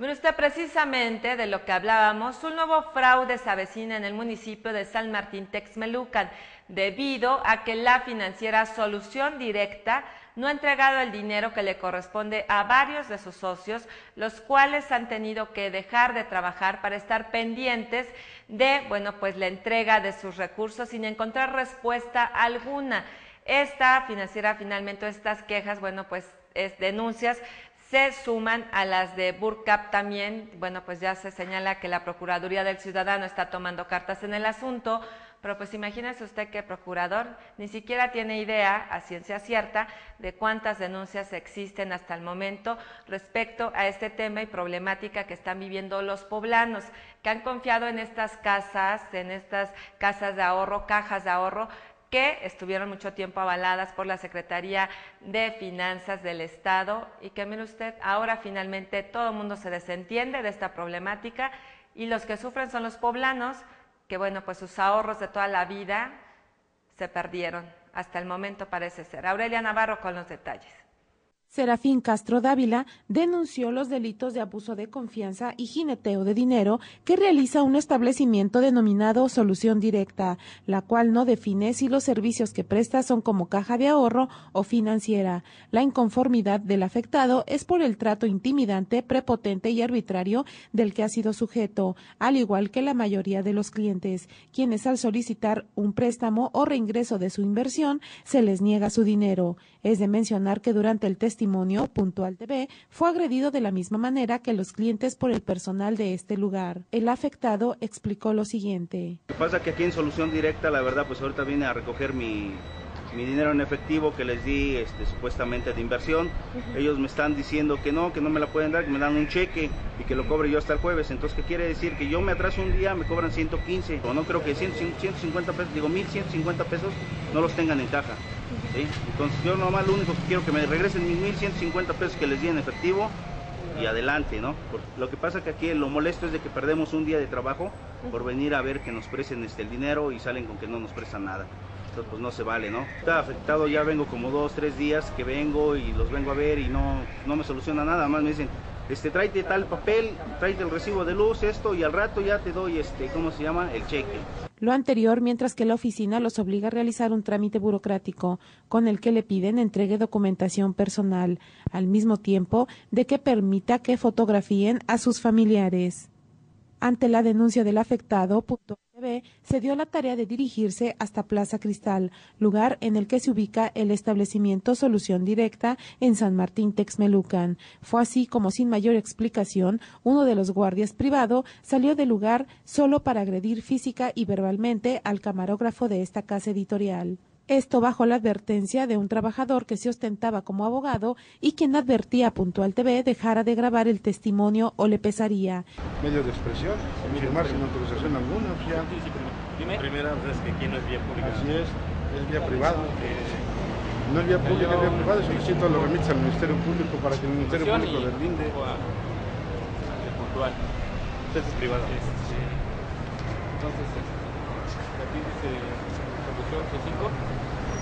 Mire usted, precisamente de lo que hablábamos, un nuevo fraude se avecina en el municipio de San Martín Texmelucan, debido a que la financiera Solución Directa no ha entregado el dinero que le corresponde a varios de sus socios, los cuales han tenido que dejar de trabajar para estar pendientes de, pues la entrega de sus recursos sin encontrar respuesta alguna. Esta financiera finalmente, estas quejas, denuncias, se suman a las de Burcap también. Pues ya se señala que la Procuraduría del Ciudadano está tomando cartas en el asunto, pero pues imagínese usted que el procurador ni siquiera tiene idea a ciencia cierta de cuántas denuncias existen hasta el momento respecto a este tema y problemática que están viviendo los poblanos, que han confiado en estas casas de ahorro, cajas de ahorro, que estuvieron mucho tiempo avaladas por la Secretaría de Finanzas del Estado y que, mire usted, ahora finalmente todo el mundo se desentiende de esta problemática y los que sufren son los poblanos, que pues sus ahorros de toda la vida se perdieron. Hasta el momento parece ser. Aurelia Navarro con los detalles. Serafín Castro Dávila denunció los delitos de abuso de confianza y jineteo de dinero que realiza un establecimiento denominado Solución Directa, la cual no define si los servicios que presta son como caja de ahorro o financiera. La inconformidad del afectado es por el trato intimidante, prepotente y arbitrario del que ha sido sujeto, al igual que la mayoría de los clientes, quienes al solicitar un préstamo o reingreso de su inversión se les niega su dinero. Es de mencionar que durante el testimonio Puntual TV fue agredido de la misma manera que los clientes por el personal de este lugar. El afectado explicó lo siguiente. Lo que pasa es que aquí en Solución Directa, la verdad, pues ahorita vine a recoger mi dinero en efectivo que les di supuestamente de inversión. Ellos me están diciendo que no me la pueden dar, que me dan un cheque y que lo cobre yo hasta el jueves. Entonces, ¿qué quiere decir? Que yo me atraso un día, me cobran 115, o no creo que 150 pesos, digo 1,150 pesos, no los tengan en caja. ¿Sí? Entonces yo nomás lo único que quiero que me regresen mis 1,150 pesos que les di en efectivo y adelante, ¿no? Porque lo que pasa que aquí lo molesto es de que perdemos un día de trabajo por venir a ver que nos presten el dinero y salen con que no nos prestan nada. Entonces pues no se vale, ¿no? Está afectado, ya vengo como 2, 3 días que vengo y los vengo a ver y no me soluciona nada, más me dicen, tráete tal papel, tráete el recibo de luz, esto, y al rato ya te doy, ¿cómo se llama? El cheque. Lo anterior mientras que la oficina los obliga a realizar un trámite burocrático con el que le piden entregue documentación personal, al mismo tiempo de que permita que fotografíen a sus familiares. Ante la denuncia del afectado, Puntual TV se dio la tarea de dirigirse hasta Plaza Cristal, lugar en el que se ubica el establecimiento Solución Directa en San Martín Texmelucan. Fue así como, sin mayor explicación, uno de los guardias privado salió del lugar solo para agredir física y verbalmente al camarógrafo de esta casa editorial. Esto bajo la advertencia de un trabajador que se ostentaba como abogado y quien advertía a Puntual TV dejara de grabar el testimonio o le pesaría. Medios de expresión, sin firmar sin autorización alguna. Pues ya. Primera vez que aquí no es vía pública. Así es vía privada. No es vía pública, es vía privada. Solicito los remites al Ministerio Público para que el Ministerio Público deslinde. Puntual. Usted es privado. Entonces, aquí dice Solución C5.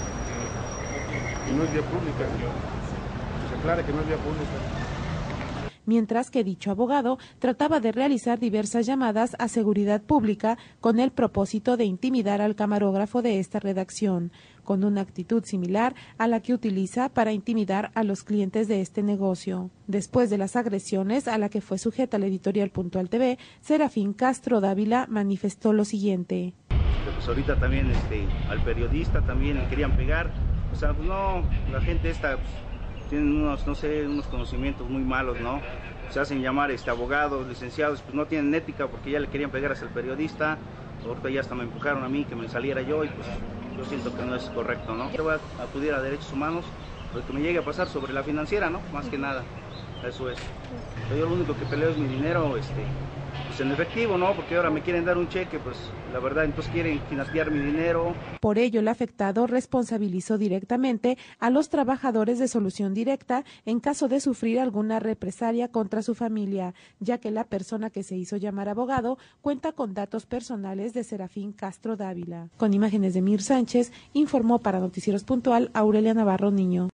Y no es vía pública. Se aclara que no es vía pública. Mientras que dicho abogado trataba de realizar diversas llamadas a seguridad pública con el propósito de intimidar al camarógrafo de esta redacción, con una actitud similar a la que utiliza para intimidar a los clientes de este negocio. Después de las agresiones a la que fue sujeta la editorial Puntual TV, Serafín Castro Dávila manifestó lo siguiente. Pues ahorita también al periodista también le querían pegar, o sea, pues no, la gente esta tienen unos conocimientos muy malos, ¿no? Se hacen llamar abogados, licenciados, pues no tienen ética porque ya le querían pegar hasta el periodista. Ahorita ya hasta me empujaron a mí que me saliera yo y pues yo siento que no es correcto, ¿no? Yo voy a acudir a Derechos Humanos porque me llegue a pasar sobre la financiera, ¿no? Más que nada, eso es. Yo lo único que peleo es mi dinero, pues en efectivo, ¿no? Porque ahora me quieren dar un cheque, pues la verdad, entonces quieren financiar mi dinero. Por ello, el afectado responsabilizó directamente a los trabajadores de Solución Directa en caso de sufrir alguna represalia contra su familia, ya que la persona que se hizo llamar abogado cuenta con datos personales de Serafín Castro Dávila. Con imágenes de Mir Sánchez, informó para Noticieros Puntual Aurelia Navarro Niño.